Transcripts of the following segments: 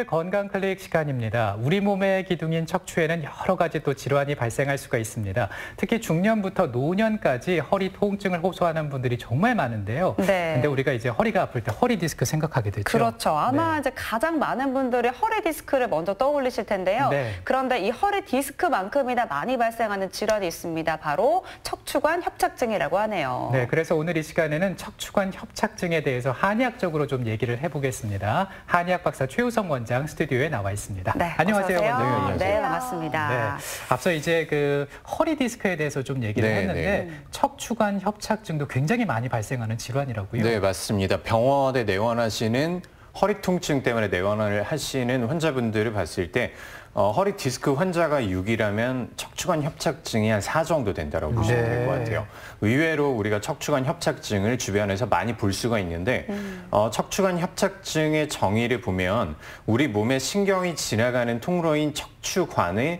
건강 클릭 시간입니다. 우리 몸의 기둥인 척추에는 여러 가지 또 질환이 발생할 수가 있습니다. 특히 중년부터 노년까지 허리 통증을 호소하는 분들이 정말 많은데요. 네. 근데 우리가 이제 허리가 아플 때 허리 디스크 생각하게 되죠. 그렇죠. 아마 네. 이제 가장 많은 분들이 허리 디스크를 먼저 떠올리실 텐데요. 네. 그런데 이 허리 디스크만큼이나 많이 발생하는 질환이 있습니다. 바로 척추관 협착증이라고 하네요. 네, 그래서 오늘 이 시간에는 척추관 협착증에 대해서 한의학적으로 좀 얘기를 해보겠습니다. 한의학 박사 최우성 원장 스튜디오에 나와 있습니다. 네, 안녕하세요, 어서 오세요. 원장님. 네, 반갑습니다. 네, 앞서 이제 그 허리 디스크에 대해서 좀 얘기를 했는데 척추관 협착증도 굉장히 많이 발생하는 질환이라고요. 네, 맞습니다. 병원에 내원하시는 허리 통증 때문에 내원을 하시는 환자분들을 봤을 때 허리 디스크 환자가 6이라면 척추관 협착증이 한 4 정도 된다고 보시면 될 것 같아요. 의외로 우리가 척추관 협착증을 주변에서 많이 볼 수가 있는데 척추관 협착증의 정의를 보면 우리 몸에 신경이 지나가는 통로인 척추관에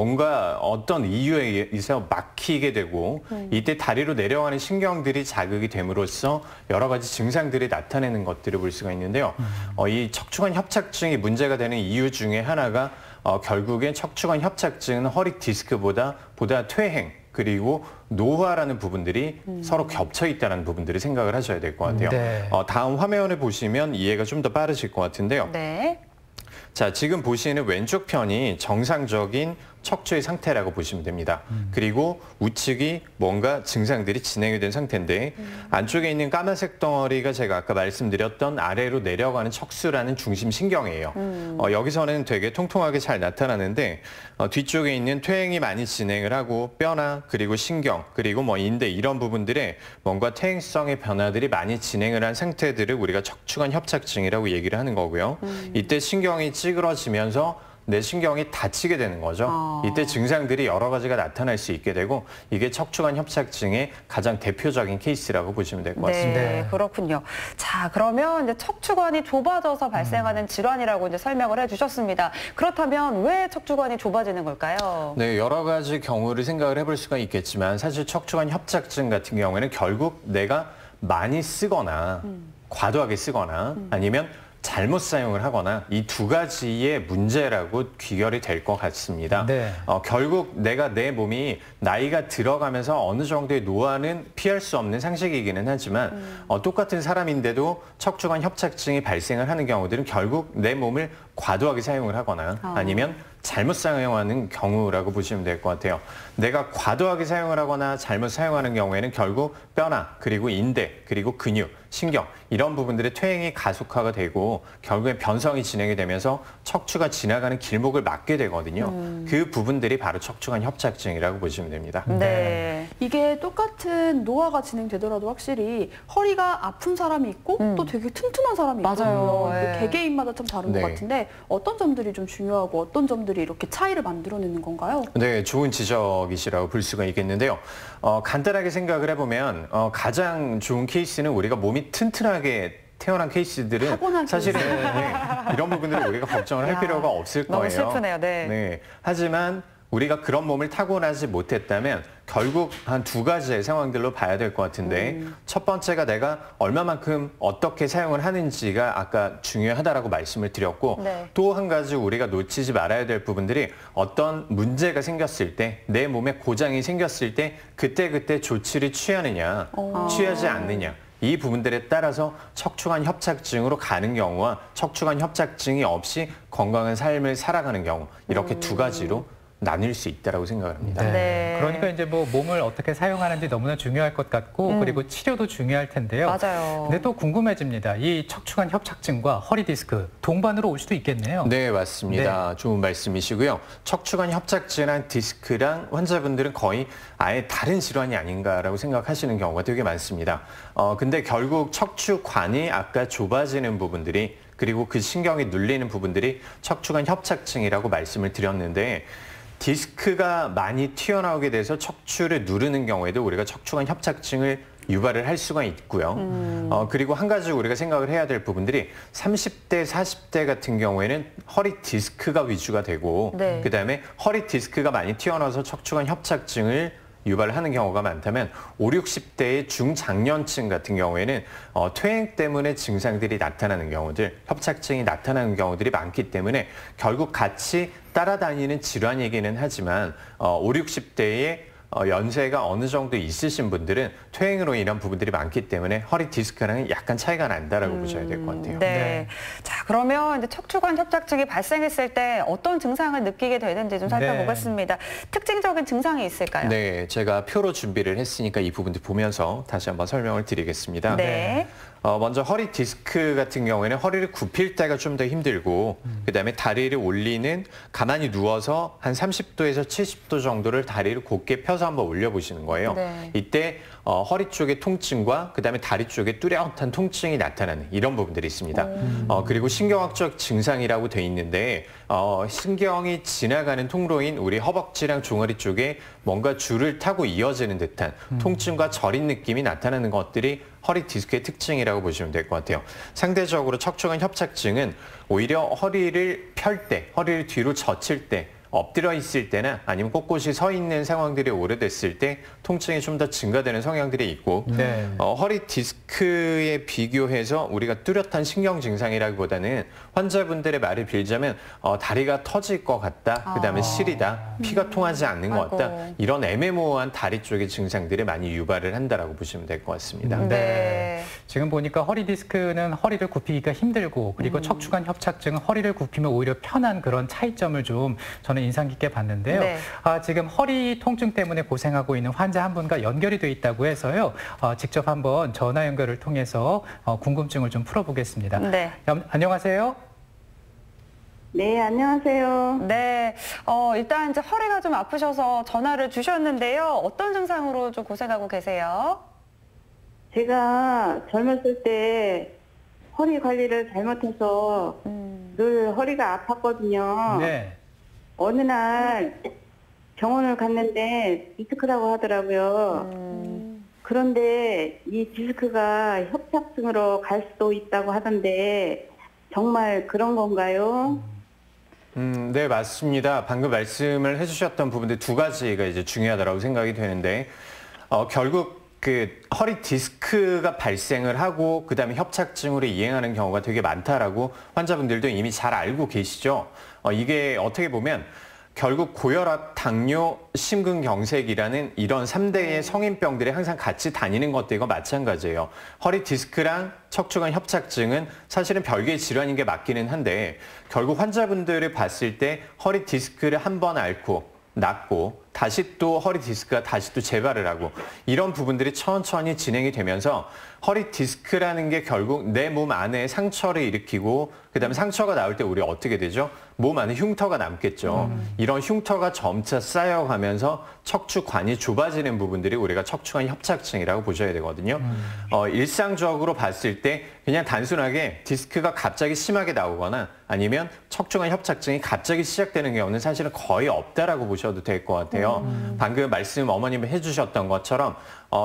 뭔가 어떤 이유에 의해서 막히게 되고 이때 다리로 내려가는 신경들이 자극이 됨으로써 여러 가지 증상들이 나타내는 것들을 볼 수가 있는데요. 이 척추관 협착증이 문제가 되는 이유 중에 하나가 결국엔 척추관 협착증은 허리 디스크보다 퇴행 그리고 노화라는 부분들이 서로 겹쳐 있다는 부분들을 생각을 하셔야 될 것 같아요. 네. 다음 화면을 보시면 이해가 좀 더 빠르실 것 같은데요. 네. 자, 지금 보시는 왼쪽 편이 정상적인 척추의 상태라고 보시면 됩니다. 그리고 우측이 뭔가 증상들이 진행이 된 상태인데 안쪽에 있는 까만색 덩어리가 제가 아까 말씀드렸던 아래로 내려가는 척수라는 중심 신경이에요. 여기서는 되게 통통하게 잘 나타나는데 뒤쪽에 있는 퇴행이 많이 진행을 하고 뼈나 그리고 신경 그리고 뭐 인대 이런 부분들에 뭔가 퇴행성의 변화들이 많이 진행을 한 상태들을 우리가 척추관 협착증이라고 얘기를 하는 거고요. 이때 신경이 찌그러지면서 내 신경이 다치게 되는 거죠. 이때 증상들이 여러 가지가 나타날 수 있게 되고 이게 척추관 협착증의 가장 대표적인 케이스라고 보시면 될 것 같습니다. 네, 그렇군요. 자, 그러면 이제 척추관이 좁아져서 발생하는 질환이라고 이제 설명을 해주셨습니다. 그렇다면 왜 척추관이 좁아지는 걸까요? 네, 여러 가지 경우를 생각을 해볼 수가 있겠지만 사실 척추관 협착증 같은 경우에는 결국 내가 많이 쓰거나 과도하게 쓰거나 아니면 잘못 사용을 하거나 이 두 가지의 문제라고 귀결이 될 것 같습니다. 네. 결국 내가 내 몸이 나이가 들어가면서 어느 정도의 노화는 피할 수 없는 상식이기는 하지만 똑같은 사람인데도 척추관 협착증이 발생을 하는 경우들은 결국 내 몸을 과도하게 사용을 하거나 아니면 잘못 사용하는 경우라고 보시면 될 것 같아요. 내가 과도하게 사용을 하거나 잘못 사용하는 경우에는 결국 뼈나 그리고 인대 그리고 근육, 신경 이런 부분들의 퇴행이 가속화가 되고 결국에 변성이 진행이 되면서 척추가 지나가는 길목을 막게 되거든요. 그 부분들이 바로 척추관 협착증이라고 보시면 됩니다. 네. 이게 똑같은 노화가 진행되더라도 확실히 허리가 아픈 사람이 있고 또 되게 튼튼한 사람이 맞아요. 있거든요. 네. 이게 개개인마다 좀 다른 것 같은데 어떤 점들이 좀 중요하고 어떤 점들이 이렇게 차이를 만들어내는 건가요? 네, 좋은 지적이시라고 볼 수가 있겠는데요. 간단하게 생각을 해보면 가장 좋은 케이스는 우리가 몸이 튼튼하게 태어난 케이스들은 타고난 사실은 이런 부분들을 우리가 걱정을 할 필요가 없을 거예요. 너무 슬프네요. 네. 하지만 우리가 그런 몸을 타고나지 못했다면 결국 한 2가지의 상황들로 봐야 될 것 같은데 첫 번째가 내가 얼마만큼 어떻게 사용을 하는지가 아까 중요하다라고 말씀을 드렸고 또 한 가지 우리가 놓치지 말아야 될 부분들이 어떤 문제가 생겼을 때 내 몸에 고장이 생겼을 때 그때그때 조치를 취하느냐 취하지 않느냐 이 부분들에 따라서 척추관 협착증으로 가는 경우와 척추관 협착증이 없이 건강한 삶을 살아가는 경우 이렇게 2가지로 나뉠 수 있다고 생각을 합니다. 네. 그러니까 이제 뭐 몸을 어떻게 사용하는지 너무나 중요할 것 같고 그리고 치료도 중요할 텐데요. 맞아요. 근데 또 궁금해집니다. 이 척추관 협착증과 허리 디스크 동반으로 올 수도 있겠네요. 네, 맞습니다. 좋은 말씀이시고요. 척추관 협착증이랑 디스크랑 환자분들은 거의 아예 다른 질환이 아닌가라고 생각하시는 경우가 되게 많습니다. 근데 결국 척추관이 아까 좁아지는 부분들이 그리고 그 신경이 눌리는 부분들이 척추관 협착증이라고 말씀을 드렸는데 디스크가 많이 튀어나오게 돼서 척추를 누르는 경우에도 우리가 척추관 협착증을 유발을 할 수가 있고요. 그리고 한 가지 우리가 생각을 해야 될 부분들이 30대, 40대 같은 경우에는 허리 디스크가 위주가 되고 그다음에 허리 디스크가 많이 튀어나와서 척추관 협착증을 유발을 하는 경우가 많다면 5, 60대의 중장년층 같은 경우에는 퇴행 때문에 증상들이 나타나는 경우들, 협착증이 나타나는 경우들이 많기 때문에 결국 같이 따라다니는 질환이기는 하지만 5, 60대의 연세가 어느 정도 있으신 분들은 퇴행으로 인한 부분들이 많기 때문에 허리 디스크랑은 약간 차이가 난다라고 보셔야 될 것 같아요. 네. 자, 그러면 이제 척추관 협착증이 발생했을 때 어떤 증상을 느끼게 되는지 좀 살펴보겠습니다. 특징적인 증상이 있을까요? 네, 제가 표로 준비를 했으니까 이 부분들 보면서 다시 한번 설명을 드리겠습니다. 네. 먼저 허리 디스크 같은 경우에는 허리를 굽힐 때가 좀 더 힘들고 그다음에 다리를 올리는 가만히 누워서 한 30도에서 70도 정도를 다리를 곧게 펴서 한번 올려보시는 거예요. 네. 이때 허리 쪽의 통증과 그다음에 다리 쪽에 뚜렷한 통증이 나타나는 이런 부분들이 있습니다. 그리고 신경학적 증상이라고 돼 있는데 신경이 지나가는 통로인 우리 허벅지랑 종아리 쪽에 뭔가 줄을 타고 이어지는 듯한 통증과 저린 느낌이 나타나는 것들이 허리 디스크의 특징이라고 보시면 될 것 같아요. 상대적으로 척추관 협착증은 오히려 허리를 펼 때, 허리를 뒤로 젖힐 때, 엎드려 있을 때나 아니면 꼿꼿이 서 있는 상황들이 오래됐을 때 통증이 좀 더 증가되는 성향들이 있고 허리 디스크에 비교해서 우리가 뚜렷한 신경 증상이라기보다는 환자분들의 말을 빌자면 다리가 터질 것 같다, 그다음에 시리다, 피가 통하지 않는 것 같다, 이런 애매모호한 다리 쪽의 증상들이 많이 유발을 한다라고 보시면 될 것 같습니다. 네. 지금 보니까 허리 디스크는 허리를 굽히기가 힘들고 그리고 척추관 협착증은 허리를 굽히면 오히려 편한 그런 차이점을 좀 저는 인상 깊게 봤는데요. 네. 지금 허리 통증 때문에 고생하고 있는 환자 한 분과 연결이 돼 있다고 해서요. 직접 한번 전화 연결을 통해서 궁금증을 좀 풀어보겠습니다. 네. 안녕하세요. 네, 안녕하세요. 네. 일단 이제 허리가 좀 아프셔서 전화를 주셨는데요. 어떤 증상으로 좀 고생하고 계세요? 제가 젊었을 때 허리 관리를 잘못해서 늘 허리가 아팠거든요. 네. 어느 날 병원을 갔는데 디스크라고 하더라고요. 그런데 이 디스크가 협착증으로 갈 수도 있다고 하던데 정말 그런 건가요? 네, 맞습니다. 방금 말씀을 해주셨던 부분들 두 가지가 이제 중요하다고 생각이 되는데, 결국 그 허리 디스크가 발생을 하고 그다음에 협착증으로 이행하는 경우가 되게 많다라고 환자분들도 이미 잘 알고 계시죠. 이게 어떻게 보면 결국 고혈압, 당뇨, 심근경색이라는 이런 3대의 성인병들이 항상 같이 다니는 것들과 마찬가지예요. 허리 디스크랑 척추관 협착증은 사실은 별개의 질환인 게 맞기는 한데 결국 환자분들을 봤을 때 허리 디스크를 한 번 앓고 낫고 다시 또 허리 디스크가 다시 또 재발을 하고 이런 부분들이 천천히 진행이 되면서 허리 디스크라는 게 결국 내 몸 안에 상처를 일으키고 그다음에 상처가 나올 때 우리 어떻게 되죠? 몸 안에 흉터가 남겠죠. 이런 흉터가 점차 쌓여가면서 척추관이 좁아지는 부분들이 우리가 척추관 협착증이라고 보셔야 되거든요. 일상적으로 봤을 때 그냥 단순하게 디스크가 갑자기 심하게 나오거나 아니면 척추관 협착증이 갑자기 시작되는 경우는 사실은 거의 없다라고 보셔도 될 것 같아요. 방금 말씀 어머님이 해주셨던 것처럼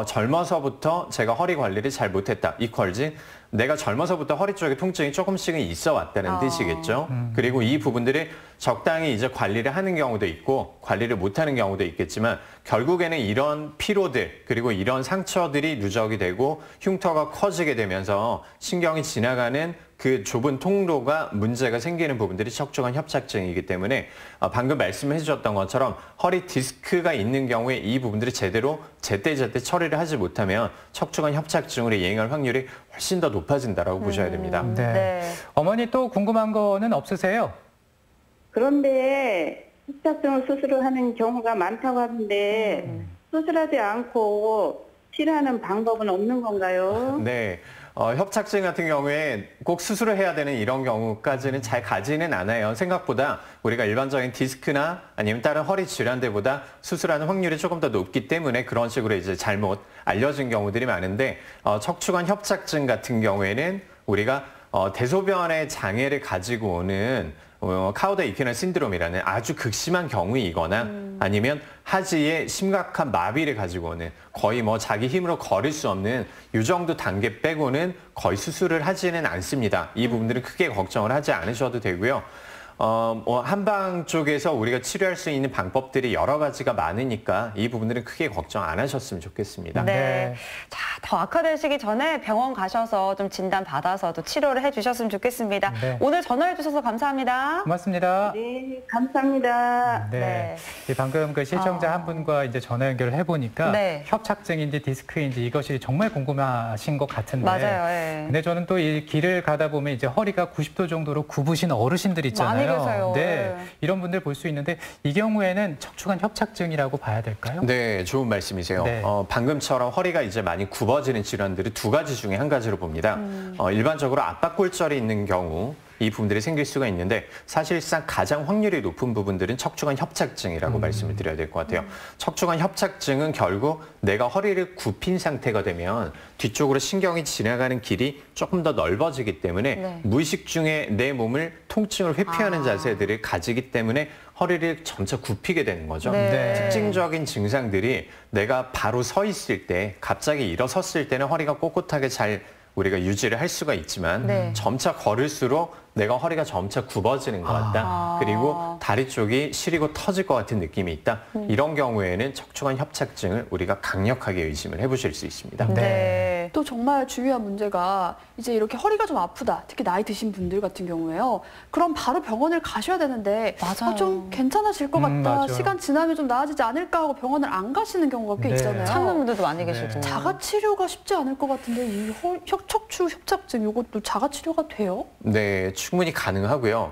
젊어서부터 제가 허리 관리를 잘 못했다. 이퀄즈 내가 젊어서부터 허리 쪽에 통증이 조금씩은 있어 왔다는 뜻이겠죠. 그리고 이 부분들을 적당히 이제 관리를 하는 경우도 있고 관리를 못하는 경우도 있겠지만 결국에는 이런 피로들 그리고 이런 상처들이 누적이 되고 흉터가 커지게 되면서 신경이 지나가는 그 좁은 통로가 문제가 생기는 부분들이 척추관 협착증이기 때문에 방금 말씀해 주셨던 것처럼 허리 디스크가 있는 경우에 이 부분들이 제대로 제때제때 처리를 하지 못하면 척추관 협착증으로 이행할 확률이 훨씬 더 높아진다라고 보셔야 됩니다. 네. 어머니 또 궁금한 거는 없으세요? 그런데 협착증을 수술을 하는 경우가 많다고 하는데 수술하지 않고 치료하는 방법은 없는 건가요? 네. 협착증 같은 경우에 꼭 수술을 해야 되는 이런 경우까지는 잘 가지는 않아요. 생각보다 우리가 일반적인 디스크나 아니면 다른 허리 질환들보다 수술하는 확률이 조금 더 높기 때문에 그런 식으로 이제 잘못 알려진 경우들이 많은데 척추관 협착증 같은 경우에는 우리가 대소변의 장애를 가지고 오는 카우다 이퀴너 신드롬이라는 아주 극심한 경우이거나 아니면 하지에 심각한 마비를 가지고 오는 거의 뭐 자기 힘으로 걸을 수 없는 이 정도 단계 빼고는 거의 수술을 하지는 않습니다. 이 부분들은 크게 걱정을 하지 않으셔도 되고요. 한방 쪽에서 우리가 치료할 수 있는 방법들이 여러 가지가 많으니까 이 부분들은 크게 걱정 안 하셨으면 좋겠습니다. 네. 자, 더 악화되시기 전에 병원 가셔서 좀 진단 받아서 또 치료를 해주셨으면 좋겠습니다. 네. 오늘 전화해 주셔서 감사합니다. 고맙습니다. 네, 감사합니다. 네. 방금 그 시청자 한 분과 이제 전화 연결을 해보니까 네. 협착증인지 디스크인지 이것이 정말 궁금하신 것 같은데. 맞아요. 예. 근데 저는 또 이 길을 가다 보면 이제 허리가 90도 정도로 굽으신 어르신들 있잖아요. 많이 계세요. 네. 네. 이런 분들 볼 수 있는데 이 경우에는 척추관 협착증이라고 봐야 될까요? 네, 좋은 말씀이세요. 네. 방금처럼 허리가 이제 많이 굽어지는 질환들이 두 가지 중에 한 가지로 봅니다. 일반적으로 압박골절이 있는 경우 이 부분들이 생길 수가 있는데 사실상 가장 확률이 높은 부분들은 척추관 협착증이라고 말씀을 드려야 될 것 같아요. 척추관 협착증은 결국 내가 허리를 굽힌 상태가 되면 뒤쪽으로 신경이 지나가는 길이 조금 더 넓어지기 때문에 네. 무의식 중에 내 몸을 통증을 회피하는 자세들을 가지기 때문에 허리를 점차 굽히게 되는 거죠. 네. 특징적인 증상들이 내가 바로 서 있을 때 갑자기 일어섰을 때는 허리가 꼿꼿하게 잘 우리가 유지를 할 수가 있지만 네. 점차 걸을수록 내가 허리가 점차 굽어지는 것 같다. 그리고 다리 쪽이 시리고 터질 것 같은 느낌이 있다. 이런 경우에는 척추관 협착증을 우리가 강력하게 의심을 해보실 수 있습니다. 네. 또 정말 중요한 문제가 이제 이렇게 허리가 좀 아프다. 특히 나이 드신 분들 같은 경우에요. 그럼 바로 병원을 가셔야 되는데 맞아요. 좀 괜찮아질 것 같다. 맞아요. 시간 지나면 좀 나아지지 않을까 하고 병원을 안 가시는 경우가 꽤 네. 있잖아요. 참는 분들도 많이 네. 계시고. 자가 치료가 쉽지 않을 것 같은데 이 척추 협착증 이것도 자가 치료가 돼요? 네, 충분히 가능하고요.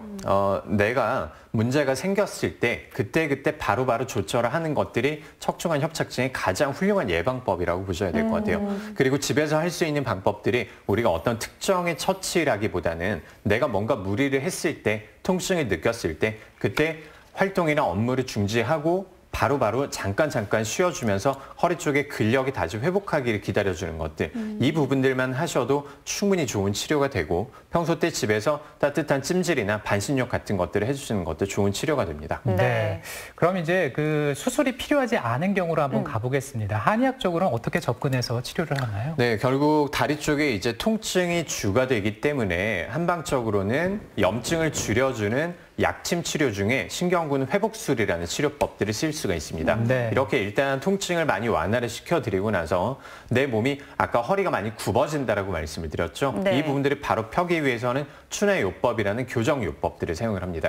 내가 문제가 생겼을 때 그때 바로바로 조처를 하는 것들이 척추관 협착증의 가장 훌륭한 예방법이라고 보셔야 될 것 같아요. 그리고 집에서 할 수 있는 방법들이 우리가 어떤 특정의 처치라기보다는 내가 뭔가 무리를 했을 때, 통증을 느꼈을 때 그때 활동이나 업무를 중지하고 바로바로 잠깐 쉬어주면서 허리 쪽에 근력이 다시 회복하기를 기다려주는 것들. 이 부분들만 하셔도 충분히 좋은 치료가 되고 평소 때 집에서 따뜻한 찜질이나 반신욕 같은 것들을 해주시는 것도 좋은 치료가 됩니다. 네. 그럼 이제 그 수술이 필요하지 않은 경우로 한번 가보겠습니다. 한의학적으로는 어떻게 접근해서 치료를 하나요? 네, 결국 다리 쪽에 이제 통증이 주가 되기 때문에 한방적으로는 염증을 줄여주는 약침 치료 중에 신경근 회복술이라는 치료법들을 쓸 수가 있습니다. 네. 이렇게 일단 통증을 많이 완화를 시켜드리고 나서 내 몸이 아까 허리가 많이 굽어진다라고 말씀을 드렸죠. 네. 이 부분들을 바로 펴기 위해서는 추내요법이라는 교정요법들을 사용을 합니다.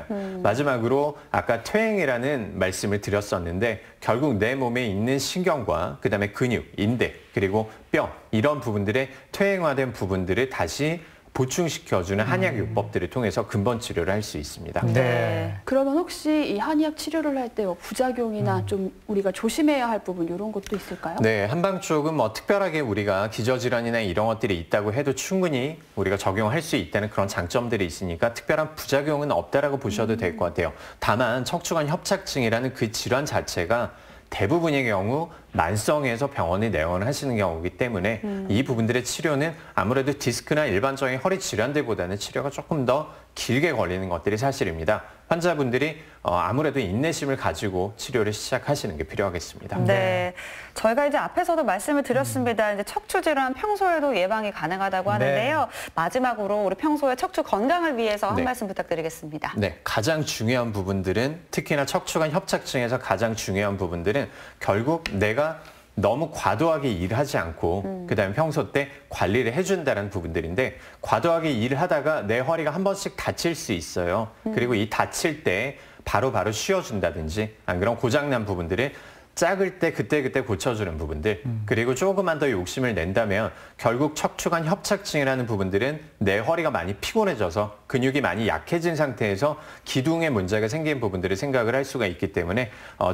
마지막으로 아까 퇴행이라는 말씀을 드렸었는데 결국 내 몸에 있는 신경과 그다음에 근육, 인대, 그리고 뼈 이런 부분들의 퇴행화된 부분들을 다시 보충시켜주는 한의학 요법들을 통해서 근본 치료를 할 수 있습니다. 네. 그러면 혹시 이 한의학 치료를 할 때 부작용이나 좀 우리가 조심해야 할 부분 이런 것도 있을까요? 네, 한방 쪽은 뭐 특별하게 우리가 기저질환이나 이런 것들이 있다고 해도 충분히 우리가 적용할 수 있다는 그런 장점들이 있으니까 특별한 부작용은 없다라고 보셔도 될 것 같아요. 다만 척추관 협착증이라는 그 질환 자체가 대부분의 경우 만성에서 병원에 내원하시는 경우이기 때문에 이 부분들의 치료는 아무래도 디스크나 일반적인 허리 질환들보다는 치료가 조금 더 길게 걸리는 것들이 사실입니다. 환자분들이 아무래도 인내심을 가지고 치료를 시작하시는 게 필요하겠습니다. 네. 저희가 이제 앞에서도 말씀을 드렸습니다. 이제 척추 질환 평소에도 예방이 가능하다고 하는데요. 마지막으로 우리 평소에 척추 건강을 위해서 한 네. 말씀 부탁드리겠습니다. 네, 가장 중요한 부분들은 특히나 척추관 협착증에서 가장 중요한 부분들은 결국 내가 너무 과도하게 일하지 않고 그다음에 평소 때 관리를 해준다는 부분들인데 과도하게 일을 하다가 내 허리가 한 번씩 다칠 수 있어요. 그리고 이 다칠 때 바로바로 쉬어준다든지 안 그럼 고장난 부분들을 작을 때 그때 고쳐주는 부분들 그리고 조금만 더 욕심을 낸다면 결국 척추관 협착증이라는 부분들은 내 허리가 많이 피곤해져서 근육이 많이 약해진 상태에서 기둥에 문제가 생긴 부분들을 생각을 할 수가 있기 때문에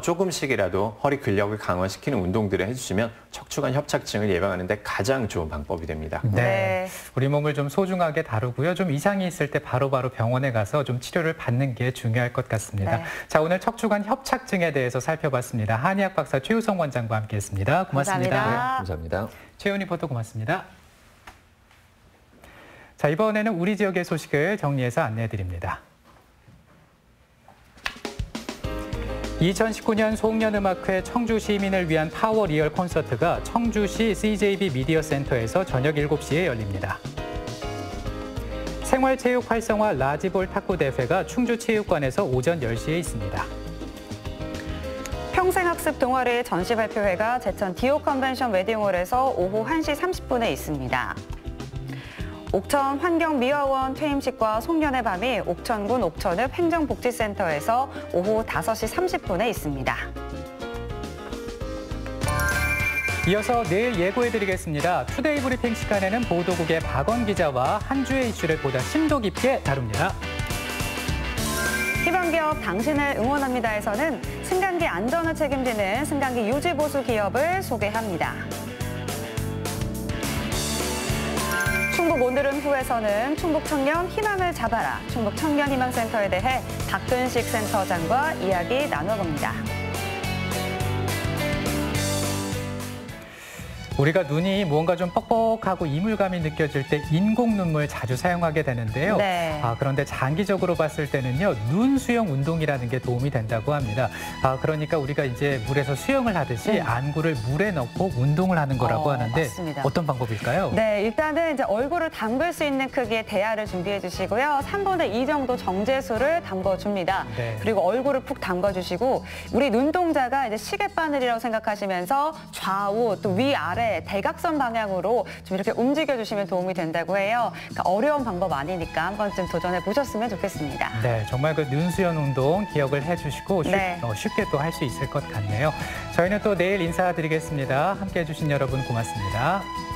조금씩이라도 허리 근력을 강화시키는 운동들을 해주시면 척추관 협착증을 예방하는 데 가장 좋은 방법이 됩니다. 네. 우리 몸을 좀 소중하게 다루고요. 좀 이상이 있을 때 바로바로 병원에 가서 좀 치료를 받는 게 중요할 것 같습니다. 네. 자, 오늘 척추관 협착증에 대해서 살펴봤습니다. 한의학 박사 최우성 원장과 함께했습니다. 고맙습니다. 감사합니다. 감사합니다. 최윤 리포터 고맙습니다. 자, 이번에는 우리 지역의 소식을 정리해서 안내해드립니다. 2019년 송년음악회 청주 시민을 위한 파워 리얼 콘서트가 청주시 CJB 미디어 센터에서 저녁 7시에 열립니다. 생활체육 활성화 라지볼 탁구 대회가 충주체육관에서 오전 10시에 있습니다. 평생학습 동아리 전시 발표회가 제천 디오 컨벤션 웨딩홀에서 오후 1시 30분에 있습니다. 옥천 환경미화원 퇴임식과 송년회 밤이 옥천군 옥천읍 행정복지센터에서 오후 5시 30분에 있습니다. 이어서 내일 예고해드리겠습니다. 투데이 브리핑 시간에는 보도국의 박원 기자와 한 주의 이슈를 보다 심도 깊게 다룹니다. 희망기업 당신을 응원합니다에서는 승강기 안전을 책임지는 승강기 유지보수 기업을 소개합니다. 충북 오늘은 후에서는 충북 청년 희망을 잡아라 충북 청년희망센터에 대해 박근식 센터장과 이야기 나눠봅니다. 우리가 눈이 무언가 좀 뻑뻑하고 이물감이 느껴질 때 인공 눈물 자주 사용하게 되는데요. 네. 그런데 장기적으로 봤을 때는요, 눈 수영 운동이라는 게 도움이 된다고 합니다. 그러니까 우리가 이제 물에서 수영을 하듯이 안구를 물에 넣고 운동을 하는 거라고 하는데 맞습니다. 어떤 방법일까요? 네, 일단은 이제 얼굴을 담글 수 있는 크기의 대야를 준비해 주시고요. 3분의 2 정도 정제수를 담궈줍니다. 네. 그리고 얼굴을 푹 담궈주시고 우리 눈동자가 이제 시계바늘이라고 생각하시면서 좌우 또 위아래 대각선 방향으로 좀 이렇게 움직여주시면 도움이 된다고 해요. 그러니까 어려운 방법 아니니까 한 번쯤 도전해 보셨으면 좋겠습니다. 네, 정말 그 눈 수영 운동 기억을 해주시고 네. 쉽게 또 할 수 있을 것 같네요. 저희는 또 내일 인사드리겠습니다. 함께해 주신 여러분 고맙습니다.